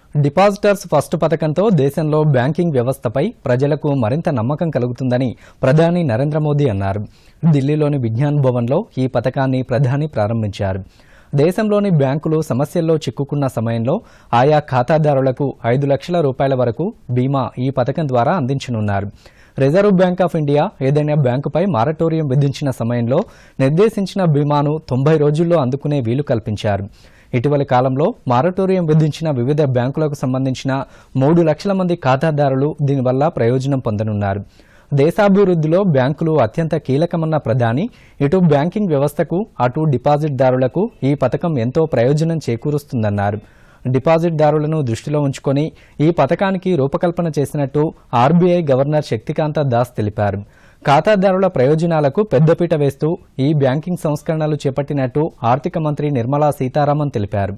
Depositors first పథకంతో దేశంలో banking వ్యవస్థపై ప్రజలకు మరింత నమ్మకం కలుగుతుందని ప్రధాని నరేంద్ర మోదీ అన్నారు. ఢిల్లీలోని విజ్ఞాన్ భవన్లో ఈ పథకాన్ని ప్రధాని ప్రారంభించారు. దేశంలోని బ్యాంకులు సమస్యల్లో చిక్కుకున్న సమయంలో ఆయా ఖాతాదారులకు 5 లక్షల రూపాయల వరకు బీమా ఈ పథకం ద్వారా అందించనున్నారు. రిజర్వ్ బ్యాంక్ ఆఫ్ ఇండియా ఏదైనా బ్యాంకుపై మారటోరియం విధించిన సమయంలో నిర్దేశించిన బీమాను 90 రోజుల్లో అందుకునే వీలు కల్పించారు. ఇటీవలి కాలంలో మారటోరియం విధించిన వివిధ బ్యాంకులకు సంబంధించిన 3 లక్షల మంది ఖాతాదారులు దీనివల్ల ప్రయోజనం పొందనున్నారు. దేశాభివృద్ధిలో బ్యాంకులు అత్యంత కీలకమన్న ప్రధాని ఇటు బ్యాంకింగ్ వ్యవస్థకు అటు డిపాజిట్దారులకు ఈ పథకం ఎంతో ప్రయోజనం చేకూరుస్తుందన్నారు. డిపాజిట్దారులను దృష్టిలో ఉంచుకొని ఈ పథకానికి రూపకల్పన చేసినట్టు ఆర్బీఐ గవర్నర్ శక్తికాంత దాస్ తెలిపారు. ఖాతాదారుల ప్రయోజనాలకు పెద్దపీట వేస్తూ ఈ బ్యాంకింగ్ సంస్కరణలు చేపట్టినట్టు ఆర్థిక మంత్రి నిర్మలా సీతారామన్ తెలిపారు.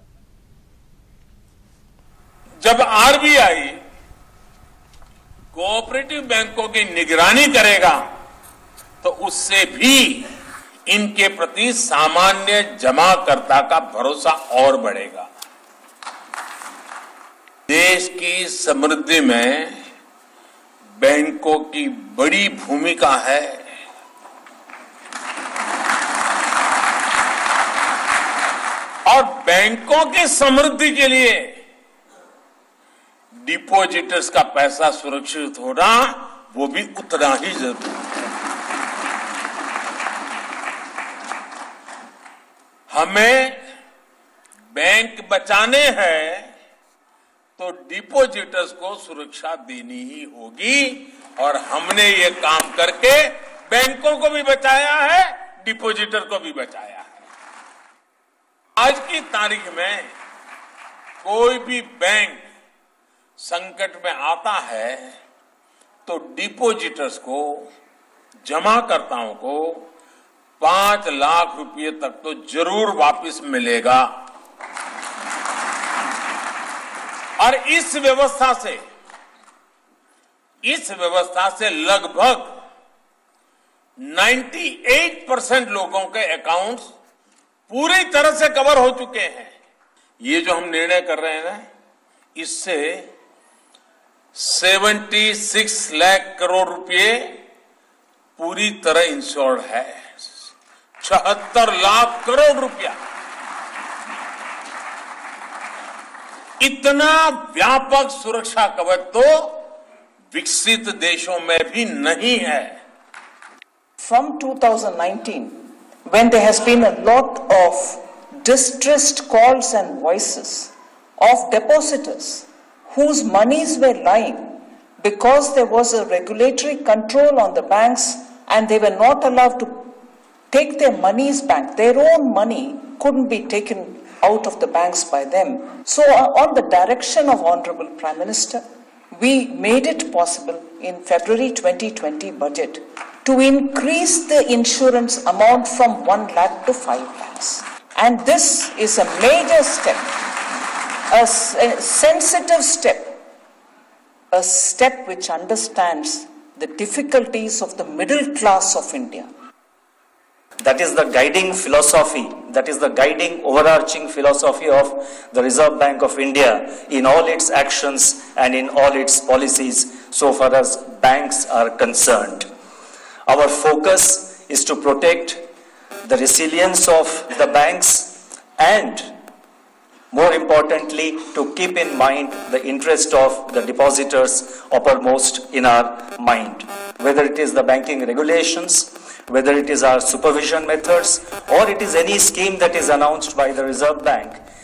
जब आरबीआई कोऑपरेटिव बैंकों की निगरानी करेगा तो उससे भी इनके प्रति सामान्य जमाकर्ता का भरोसा और बढ़ेगा. देश की समृद्धि में बैंकों की बड़ी भूमिका है. और बैंकों की समृद्धि के लिए डिपॉजिटर्स का पैसा सुरक्षित होना वो भी उतना ही जरूरी है. हमें बैंक बचाने हैं तो डिपॉजिटर्स को सुरक्षा देनी ही होगी और हमने ये काम करके बैंकों को भी बचाया है, डिपॉजिटर को भी बचाया है. आज की तारीख में कोई भी बैंक संकट में आता है तो डिपॉजिटर्स को, जमाकर्ताओं को 5 लाख रुपए तक तो जरूर वापस मिलेगा. और इस व्यवस्था से लगभग 98% लोगों के अकाउंट्स पूरी तरह से कवर हो चुके हैं. ये जो हम निर्णय कर रहे हैं ना, इससे 76 लाख करोड़ रुपए पूरी तरह इंश्योर्ड है. 76 लाख करोड़ रुपया. इतना व्यापक सुरक्षा कवच तो विकसित देशों में भी नहीं है. From 2019, when there has been a lot of distressed calls and voices of depositors whose monies were lying because there was a regulatory control on the banks and they were not allowed to take their monies back. Their own money couldn't be taken out of the banks by them. So on the direction of Honorable Prime Minister, we made it possible in February 2020 budget to increase the insurance amount from 1 lakh to 5 lakhs. And this is a major step, a sensitive step, a step which understands the difficulties of the middle class of India. That is the guiding philosophy, that is the guiding overarching philosophy of the Reserve Bank of India in all its actions and in all its policies so far as banks are concerned. Our focus is to protect the resilience of the banks and, more importantly, to keep in mind the interest of the depositors uppermost in our mind. Whether it is the banking regulations, whether it is our supervision methods, or it is any scheme that is announced by the Reserve Bank,